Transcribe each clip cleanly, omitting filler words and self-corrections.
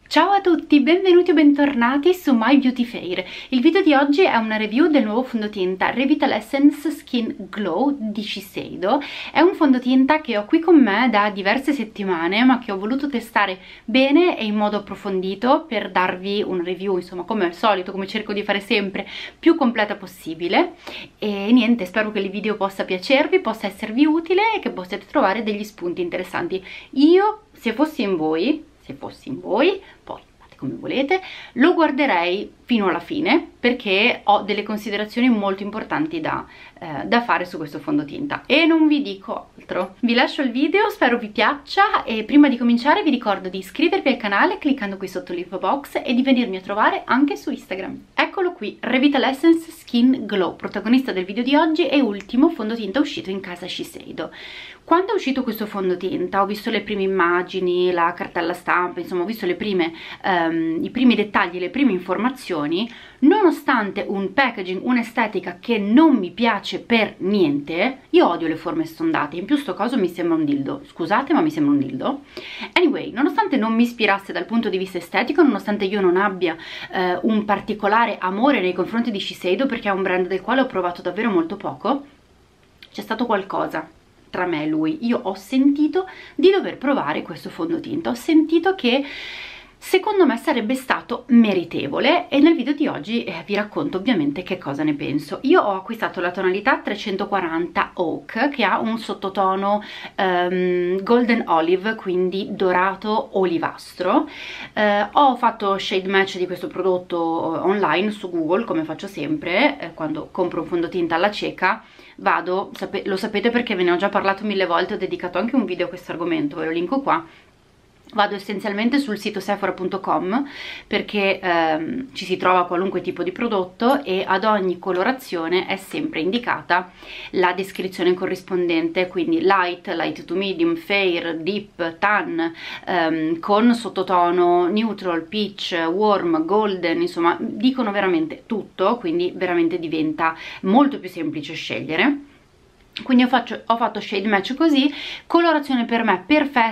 Ciao a tutti, benvenuti o bentornati su My Beauty Fair. Il video di oggi è una review del nuovo fondotinta Revital Essence Skin Glow di Shiseido. È un fondotinta che ho qui con me da diverse settimane, ma che ho voluto testare bene e in modo approfondito per darvi una review, insomma, come al solito, come cerco di fare sempre, più completa possibile. E niente, spero che il video possa piacervi, possa esservi utile e che possiate trovare degli spunti interessanti. Io, se fossi in voi, poi fate come volete, lo guarderei fino alla fine perché ho delle considerazioni molto importanti da fare su questo fondotinta e non vi dico altro. Vi lascio il video, spero vi piaccia e prima di cominciare vi ricordo di iscrivervi al canale cliccando qui sotto l'info box e di venirmi a trovare anche su Instagram. Eccolo qui, Revital Essence Skin Glow, protagonista del video di oggi e ultimo fondotinta uscito in casa Shiseido. Quando è uscito questo fondotinta ho visto le prime immagini, la cartella stampa, insomma ho visto i primi dettagli, le prime informazioni. Nonostante un packaging, un'estetica che non mi piace per niente, io odio le forme stondate, in più sto coso mi sembra un dildo, scusate ma mi sembra un dildo. Anyway, nonostante non mi ispirasse dal punto di vista estetico, nonostante io non abbia un particolare amore nei confronti di Shiseido perché è un brand del quale ho provato davvero molto poco, c'è stato qualcosa tra me e lui. Io ho sentito di dover provare questo fondotinta, ho sentito che secondo me sarebbe stato meritevole e nel video di oggi vi racconto ovviamente che cosa ne penso. Io ho acquistato la tonalità 340 Oak che ha un sottotono golden olive, quindi dorato olivastro. Ho fatto shade match di questo prodotto online su Google, come faccio sempre quando compro un fondotinta alla cieca. Vado, lo sapete perché ve ne ho già parlato 1000 volte, ho dedicato anche un video a questo argomento, ve lo linko qua. Vado essenzialmente sul sito sephora.com perché ci si trova qualunque tipo di prodotto e ad ogni colorazione è sempre indicata la descrizione corrispondente, quindi light, light to medium, fair, deep, tan, con sottotono neutral, peach, warm, golden, insomma dicono veramente tutto, quindi veramente diventa molto più semplice scegliere. Quindi ho fatto shade match così, colorazione per me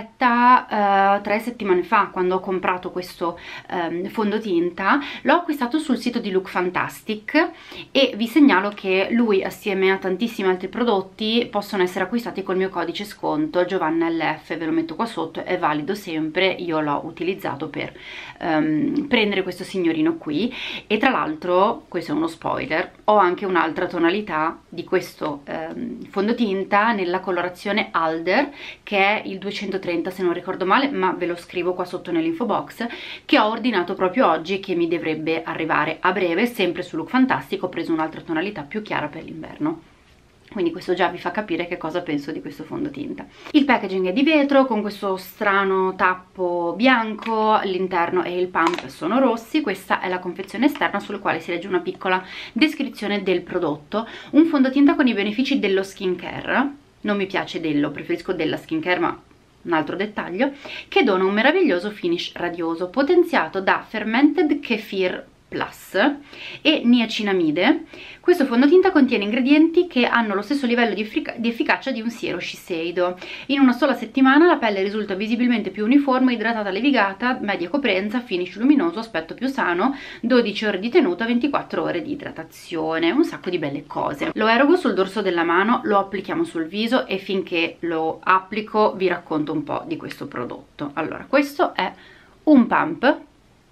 perfetta 3 settimane fa quando ho comprato questo fondotinta. L'ho acquistato sul sito di Look Fantastic e vi segnalo che lui assieme a tantissimi altri prodotti possono essere acquistati col mio codice sconto Giovanna LF, ve lo metto qua sotto, è valido sempre, io l'ho utilizzato per prendere questo signorino qui. E tra l'altro, questo è uno spoiler, ho anche un'altra tonalità di questo fondotinta nella colorazione Alder, che è il 230 se non ricordo male, ma ve lo scrivo qua sotto nell'info box, che ho ordinato proprio oggi e che mi dovrebbe arrivare a breve. Sempre su Look Fantastic ho preso un'altra tonalità più chiara per l'inverno. Quindi questo già vi fa capire che cosa penso di questo fondotinta. Il packaging è di vetro con questo strano tappo bianco, all'interno e il pump sono rossi. Questa è la confezione esterna sulla quale si legge una piccola descrizione del prodotto. Un fondotinta con i benefici dello skincare, non mi piace dello, preferisco della skincare ma un altro dettaglio, che dona un meraviglioso finish radioso potenziato da fermented kefir plus e niacinamide. Questo fondotinta contiene ingredienti che hanno lo stesso livello di efficacia di un siero Shiseido. In una sola settimana la pelle risulta visibilmente più uniforme, idratata, levigata, media coprenza, finish luminoso, aspetto più sano, 12 ore di tenuta, 24 ore di idratazione, un sacco di belle cose. Lo erogo sul dorso della mano, lo applichiamo sul viso e finché lo applico vi racconto un po' di questo prodotto. Allora, questo è un pump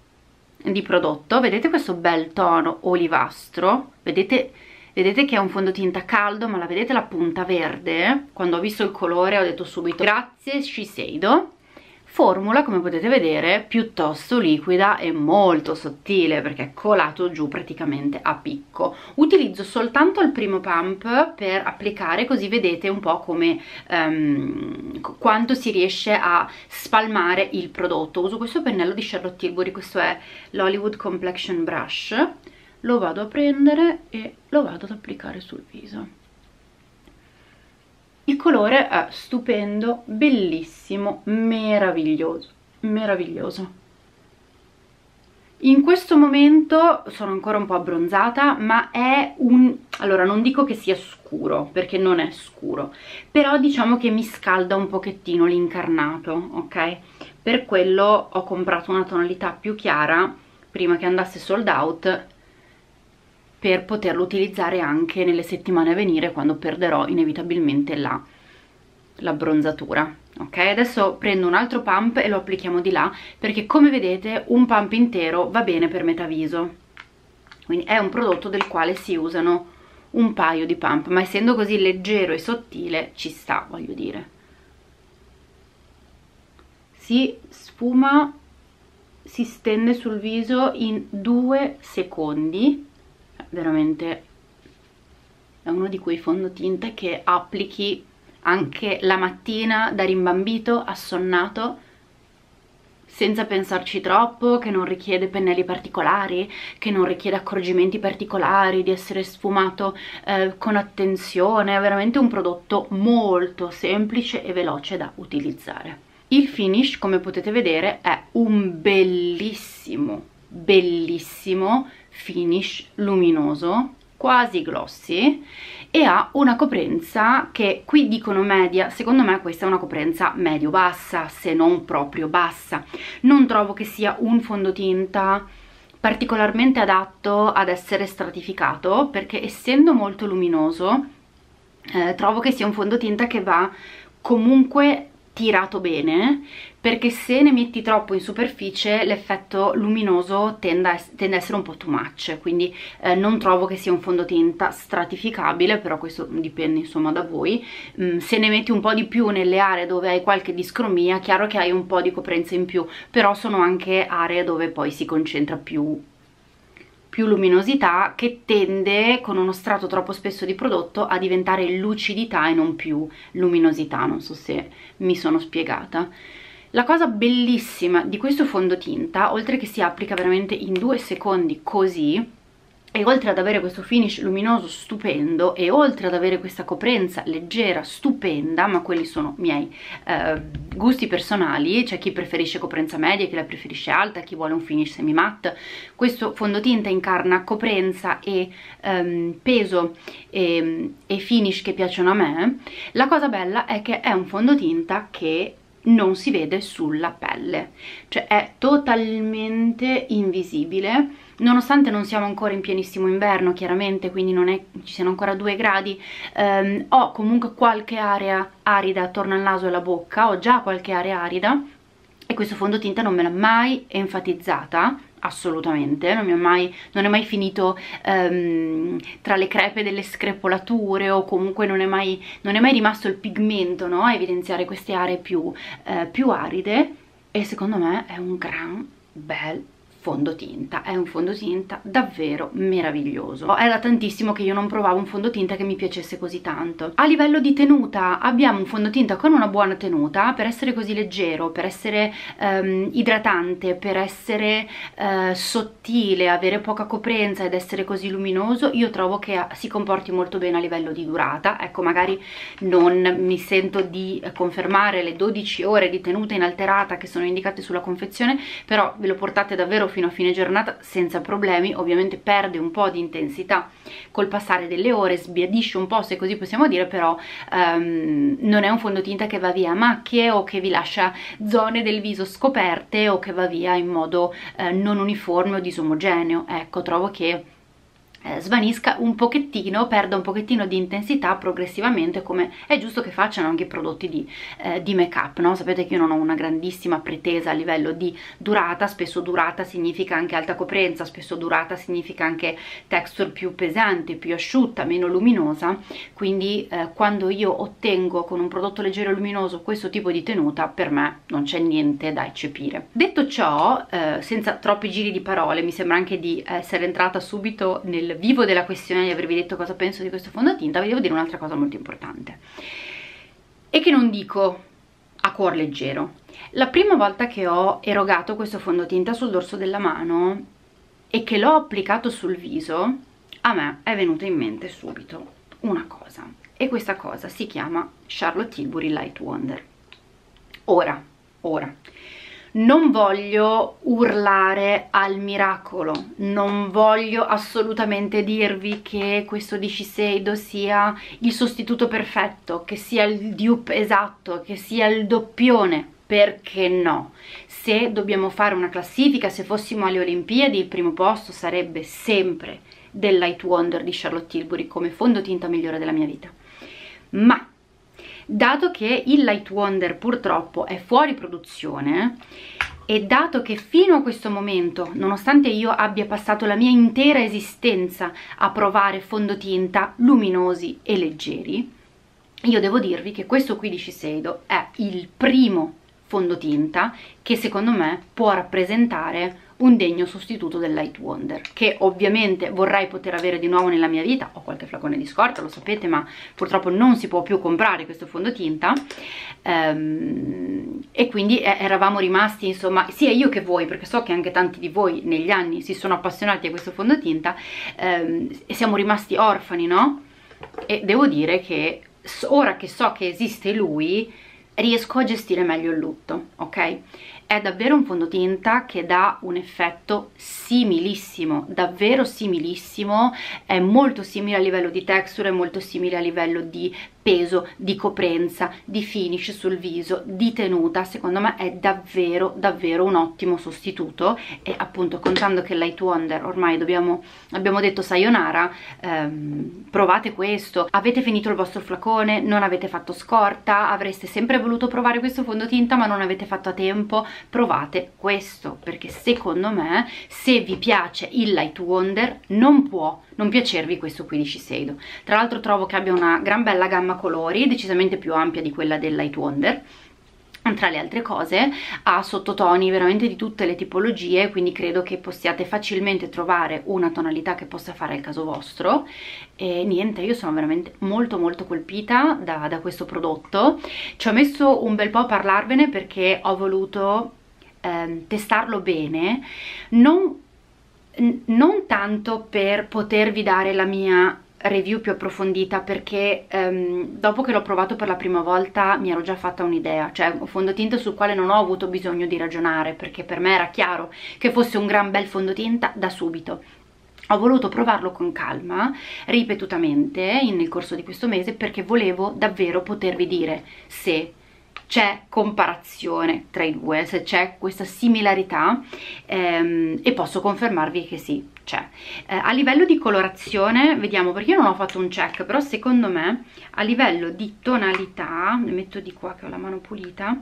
di prodotto, vedete questo bel tono olivastro, vedete che è un fondotinta caldo, ma la vedete la punta verde? Quando ho visto il colore ho detto subito grazie Shiseido. Formula, come potete vedere, piuttosto liquida e molto sottile perché è colato giù praticamente a picco. Utilizzo soltanto il primo pump per applicare, così vedete un po' come quanto si riesce a spalmare il prodotto. Uso questo pennello di Charlotte Tilbury, questo è l'Hollywood Complexion Brush. Lo vado a prendere e lo vado ad applicare sul viso. Il colore è stupendo, bellissimo, meraviglioso, meraviglioso. In questo momento sono ancora un po' abbronzata, ma è allora non dico che sia scuro, perché non è scuro, però diciamo che mi scalda un pochettino l'incarnato, ok? Per quello ho comprato una tonalità più chiara prima che andasse sold out, per poterlo utilizzare anche nelle settimane a venire, quando perderò inevitabilmente l'abbronzatura. Ok, adesso prendo un altro pump e lo applichiamo di là, perché come vedete un pump intero va bene per metà viso, quindi è un prodotto del quale si usano un paio di pump, ma essendo così leggero e sottile ci sta, voglio dire. Si sfuma, si stende sul viso in 2 secondi, veramente è uno di quei fondotinta che applichi anche la mattina da rimbambito, assonnato, senza pensarci troppo, che non richiede pennelli particolari, che non richiede accorgimenti particolari, di essere sfumato con attenzione. È veramente un prodotto molto semplice e veloce da utilizzare. Il finish, come potete vedere, è un bellissimo, bellissimo finish luminoso, quasi glossy, e ha una coprenza che qui dicono media, secondo me questa è una coprenza medio-bassa, se non proprio bassa. Non trovo che sia un fondotinta particolarmente adatto ad essere stratificato, perché essendo molto luminoso trovo che sia un fondotinta che va comunque tirato bene, perché se ne metti troppo in superficie l'effetto luminoso tende a essere un po' too much, quindi non trovo che sia un fondotinta stratificabile, però questo dipende insomma da voi. Se ne metti un po' di più nelle aree dove hai qualche discromia, chiaro che hai un po' di coprenza in più, però sono anche aree dove poi si concentra più luminosità, che tende con uno strato troppo spesso di prodotto a diventare lucidità e non più luminosità. Non so se mi sono spiegata. La cosa bellissima di questo fondotinta, oltre che si applica veramente in 2 secondi così, e oltre ad avere questo finish luminoso stupendo, e oltre ad avere questa coprenza leggera stupenda, ma quelli sono miei gusti personali, c'è chi preferisce coprenza media, chi la preferisce alta, chi vuole un finish semi matte, questo fondotinta incarna coprenza e peso e finish che piacciono a me. La cosa bella è che è un fondotinta che non si vede sulla pelle, cioè è totalmente invisibile, nonostante non siamo ancora in pienissimo inverno chiaramente, quindi non è ci siano ancora 2 gradi. Ho comunque qualche area arida attorno al naso e alla bocca, ho già qualche area arida, e questo fondotinta non me l'ha mai enfatizzata, assolutamente, non è mai finito tra le crepe delle screpolature, o comunque non è mai rimasto il pigmento, no, a evidenziare queste aree più aride, e secondo me è un gran bel fondotinta, è un fondotinta davvero meraviglioso. È da tantissimo che io non provavo un fondotinta che mi piacesse così tanto. A livello di tenuta abbiamo un fondotinta con una buona tenuta, per essere così leggero, per essere idratante, per essere sottile, avere poca coprenza ed essere così luminoso. Io trovo che si comporti molto bene a livello di durata. Ecco, magari non mi sento di confermare le 12 ore di tenuta inalterata che sono indicate sulla confezione, però ve lo portate davvero fino a fine giornata senza problemi. Ovviamente perde un po' di intensità col passare delle ore, sbiadisce un po', se così possiamo dire, però non è un fondotinta che va via a macchie, o che vi lascia zone del viso scoperte, o che va via in modo non uniforme o disomogeneo. Ecco, trovo che svanisca un pochettino, perda un pochettino di intensità progressivamente, come è giusto che facciano anche i prodotti di make up, no? Sapete che io non ho una grandissima pretesa a livello di durata, spesso durata significa anche alta coprenza, spesso durata significa anche texture più pesante, più asciutta, meno luminosa, quindi quando io ottengo con un prodotto leggero e luminoso questo tipo di tenuta, per me non c'è niente da eccepire. Detto ciò, senza troppi giri di parole, mi sembra anche di essere entrata subito nel vivo della questione, di avervi detto cosa penso di questo fondotinta. Vi devo dire un'altra cosa molto importante, e che non dico a cuor leggero. La prima volta che ho erogato questo fondotinta sul dorso della mano e che l'ho applicato sul viso, a me è venuta in mente subito una cosa, e questa cosa si chiama Charlotte Tilbury Light Wonder. Ora, Non voglio urlare al miracolo, non voglio assolutamente dirvi che questo di Shiseido sia il sostituto perfetto, che sia il dupe esatto, che sia il doppione, perché no? Se dobbiamo fare una classifica, se fossimo alle Olimpiadi, il primo posto sarebbe sempre del Light Wonder di Charlotte Tilbury come fondotinta migliore della mia vita. Ma dato che il Light Wonder purtroppo è fuori produzione e dato che fino a questo momento, nonostante io abbia passato la mia intera esistenza a provare fondotinta luminosi e leggeri, io devo dirvi che questo qui di Shiseido è il primo fondotinta che secondo me può rappresentare un degno sostituto del Light Wonder, che ovviamente vorrei poter avere di nuovo nella mia vita. Ho qualche flacone di scorta, lo sapete, ma purtroppo non si può più comprare questo fondotinta, e quindi eravamo rimasti, insomma, sia io che voi, perché so che anche tanti di voi negli anni si sono appassionati a questo fondotinta, e siamo rimasti orfani, no? E devo dire che ora che so che esiste lui, riesco a gestire meglio il lutto, ok? È davvero un fondotinta che dà un effetto similissimo, davvero similissimo, è molto simile a livello di texture, è molto simile a livello di peso, di coprenza, di finish sul viso, di tenuta. Secondo me è davvero davvero un ottimo sostituto, e appunto contando che Light Wonder ormai abbiamo detto sayonara, provate questo. Avete finito il vostro flacone, non avete fatto scorta, avreste sempre voluto provare questo fondotinta ma non avete fatto a tempo, provate questo, perché secondo me se vi piace il Light Wonder non può non piacervi questo qui di Shiseido. Tra l'altro trovo che abbia una gran bella gamma colori, decisamente più ampia di quella del Light Wonder. Tra le altre cose ha sottotoni veramente di tutte le tipologie, quindi credo che possiate facilmente trovare una tonalità che possa fare al caso vostro. E niente, io sono veramente molto molto colpita da questo prodotto. Ci ho messo un bel po' a parlarvene perché ho voluto testarlo bene, non tanto per potervi dare la mia review più approfondita, perché dopo che l'ho provato per la prima volta mi ero già fatta un'idea, cioè un fondotinta sul quale non ho avuto bisogno di ragionare, perché per me era chiaro che fosse un gran bel fondotinta da subito. Ho voluto provarlo con calma, ripetutamente nel corso di questo mese, perché volevo davvero potervi dire se c'è comparazione tra i due, se c'è questa similarità, e posso confermarvi che sì, c'è. A livello di colorazione, vediamo, perché io non ho fatto un check, però secondo me a livello di tonalità, ne metto di qua che ho la mano pulita,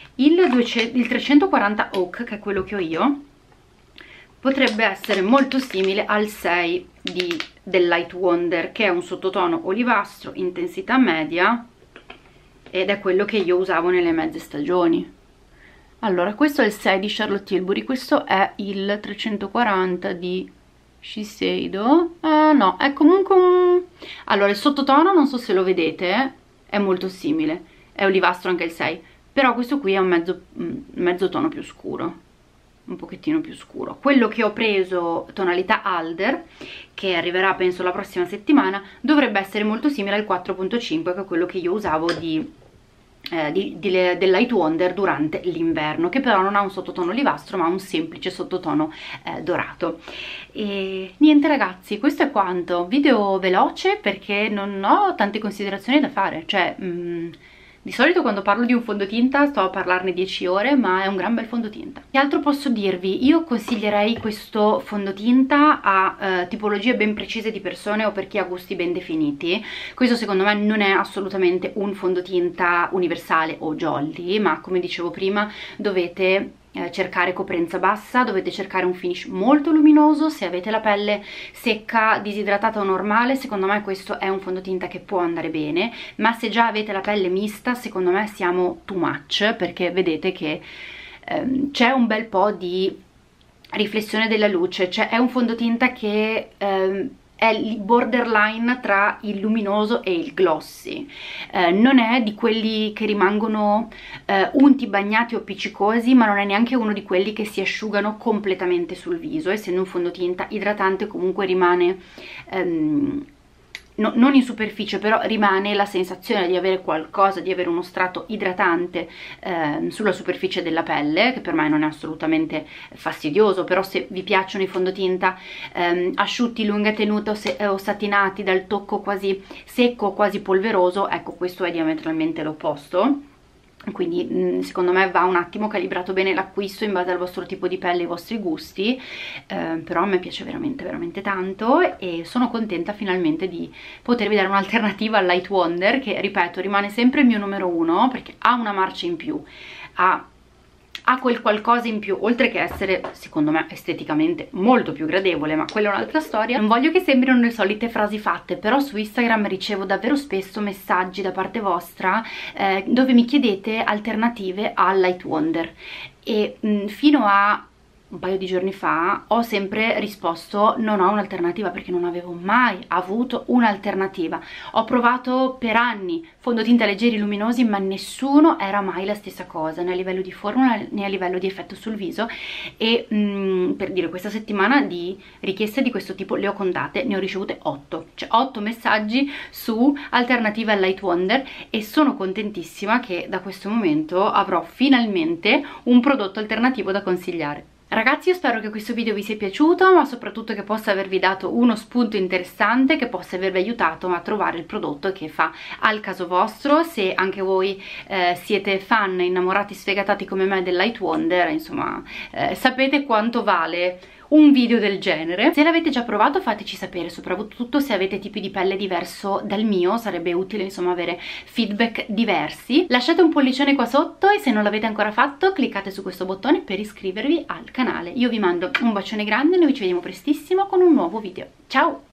il 340 Oak, che è quello che ho io, potrebbe essere molto simile al 6 del Light Wonder, che è un sottotono olivastro, intensità media, ed è quello che io usavo nelle mezze stagioni. Allora, questo è il 6 di Charlotte Tilbury, questo è il 340 di Shiseido. No, è comunque un... Allora, il sottotono, non so se lo vedete, è molto simile, è olivastro anche il 6, però questo qui è un mezzo tono più scuro, un pochettino più scuro. Quello che ho preso, tonalità Alder, che arriverà penso la prossima settimana, dovrebbe essere molto simile al 4.5, che è quello che io usavo del Light Wonder durante l'inverno, che però non ha un sottotono olivastro ma un semplice sottotono dorato. E niente ragazzi, questo è quanto. Video veloce perché non ho tante considerazioni da fare, cioè di solito quando parlo di un fondotinta sto a parlarne 10 ore, ma è un gran bel fondotinta. Che altro posso dirvi? Io consiglierei questo fondotinta a tipologie ben precise di persone o per chi ha gusti ben definiti. Questo secondo me non è assolutamente un fondotinta universale o jolly, ma come dicevo prima dovete cercare coprenza bassa, dovete cercare un finish molto luminoso. Se avete la pelle secca, disidratata o normale, secondo me questo è un fondotinta che può andare bene, ma se già avete la pelle mista, secondo me siamo too much, perché vedete che c'è un bel po' di riflessione della luce, cioè è un fondotinta che è il borderline tra il luminoso e il glossy, non è di quelli che rimangono unti, bagnati o appiccicosi, ma non è neanche uno di quelli che si asciugano completamente sul viso. Essendo un fondotinta idratante comunque rimane non in superficie, però rimane la sensazione di avere qualcosa, di avere uno strato idratante sulla superficie della pelle, che per me non è assolutamente fastidioso. Però se vi piacciono i fondotinta asciutti, lunga tenuta o satinati, dal tocco quasi secco, quasi polveroso, ecco, questo è diametralmente l'opposto. Quindi secondo me va un attimo calibrato bene l'acquisto in base al vostro tipo di pelle e ai vostri gusti, però a me piace veramente veramente tanto, e sono contenta finalmente di potervi dare un'alternativa al Light Wonder, che ripeto rimane sempre il mio numero uno perché ha una marcia in più, ha quel qualcosa in più, oltre che essere secondo me esteticamente molto più gradevole, ma quella è un'altra storia. Non voglio che sembrino le solite frasi fatte, però su Instagram ricevo davvero spesso messaggi da parte vostra dove mi chiedete alternative al Light Wonder, e fino a un paio di giorni fa ho sempre risposto non ho un'alternativa, perché non avevo mai avuto un'alternativa. Ho provato per anni fondotinta leggeri luminosi, ma nessuno era mai la stessa cosa, né a livello di formula né a livello di effetto sul viso. E per dire, questa settimana di richieste di questo tipo le ho contate, ne ho ricevute 8, cioè 8 messaggi su alternative al Light Wonder, e sono contentissima che da questo momento avrò finalmente un prodotto alternativo da consigliare. Ragazzi, io spero che questo video vi sia piaciuto, ma soprattutto che possa avervi dato uno spunto interessante, che possa avervi aiutato a trovare il prodotto che fa al caso vostro. Se anche voi siete fan, innamorati, sfegatati come me del Light Wonder, insomma, sapete quanto vale un video del genere. Se l'avete già provato fateci sapere, soprattutto se avete tipi di pelle diverso dal mio, sarebbe utile insomma avere feedback diversi. Lasciate un pollicione qua sotto, e se non l'avete ancora fatto cliccate su questo bottone per iscrivervi al canale. Io vi mando un bacione grande e noi ci vediamo prestissimo con un nuovo video. Ciao!